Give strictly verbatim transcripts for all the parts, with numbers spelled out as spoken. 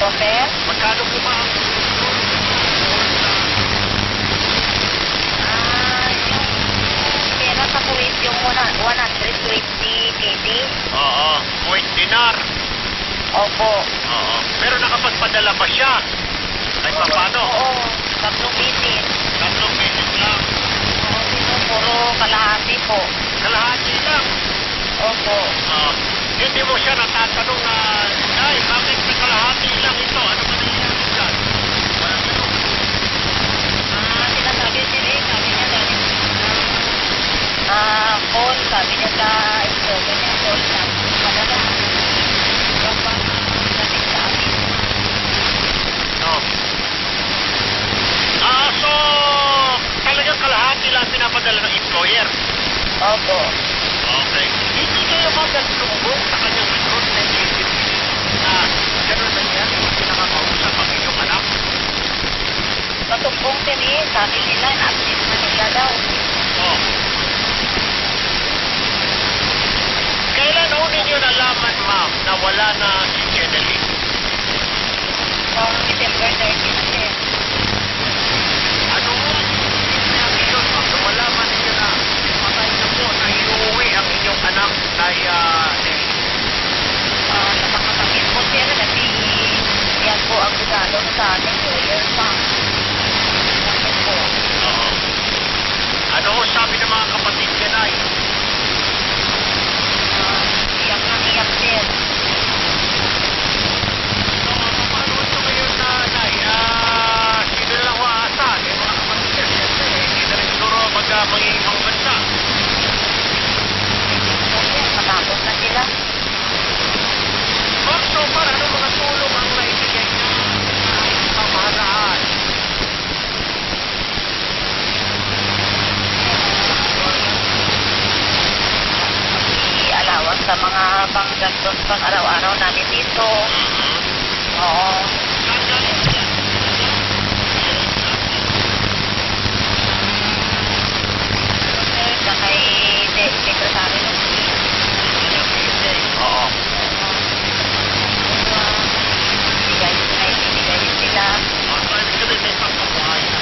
Chopper? Magkano po ba ang Ah, yung pera sa Kuwait yung one hundred twenty K D? Oo, Kuwait dinar. Opo. Oo. Pero nakapagpadala pa siya. Ay, paano? Oo, tatlong bisis. Tatlong beses lang. Oo, dito puro kalahati po. Kalahati lang. Opo. Oo. Hindi mo siya natatanong na, ay, bakit sa kalahati lang ito? Ano ba nangyayari dyan? Walang ganun. Ah, sinasabi niya eh, sabi niya galing ah, call, sabi niya sa istoga niya, call na padala. Yung pang galing sa amin. No. Ah, so, talagang kalahati lang pinapadala ng employer. Opo. Okay. Hindi kayo magaglumbong sa kanyang recruit na agency na gano'n na yan, hindi nakakausap ang inyong anak. Matumpong din eh, sabi nila, na-update na nila daw. Oh. Kailan ho ninyo nalaman, ma'am, na wala na si Jeneline? Noong December thirteenth eh. Ano ho? Sinabi yun, ma'am, na malaman ninyo na patay na po na inuwi ang inyong anak kay uh, Nelly. Ah, sa mga kapit po siya, kasi yan po ang regalo sa atin, New Year pa. Bakit po? Oo. Ano ho sabi ng mga kapatid niya, Nay? Ah, iyak na iyak din. So, paano ito ngayon na, Nay? Ah, sino na lang ho aasahan? Eh, mga kapatid niya, siyempre, eh, hindi na rin siguro mag-mangingibang bansa. Kasi matapos na sila. Ma'am, so far, ano mga tulong ang naibigay niya sa pamahalaan? Alawang sa mga panggastos pang araw-araw namin dito. Oo. Saan galing yan? Eh, sa kay De- Secretary ng Oo. bigay ay bigay sila. Ang sabi ko rin, may pagpapahay na.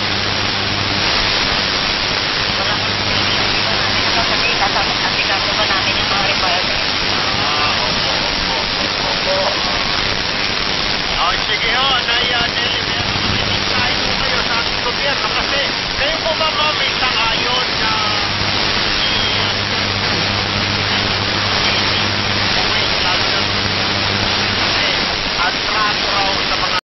Wala kang dito namin nakasali. Asikaso pa namin yung mga requirements. Ah, opo, opo, opo. Ah, sige ho, Naya, Nelly, meron naman tayo po kayo sa ating gobyerno kasi kayo po ba, ma'am, may sang-ayon na uwi, lalo na kasi ang trato raw sa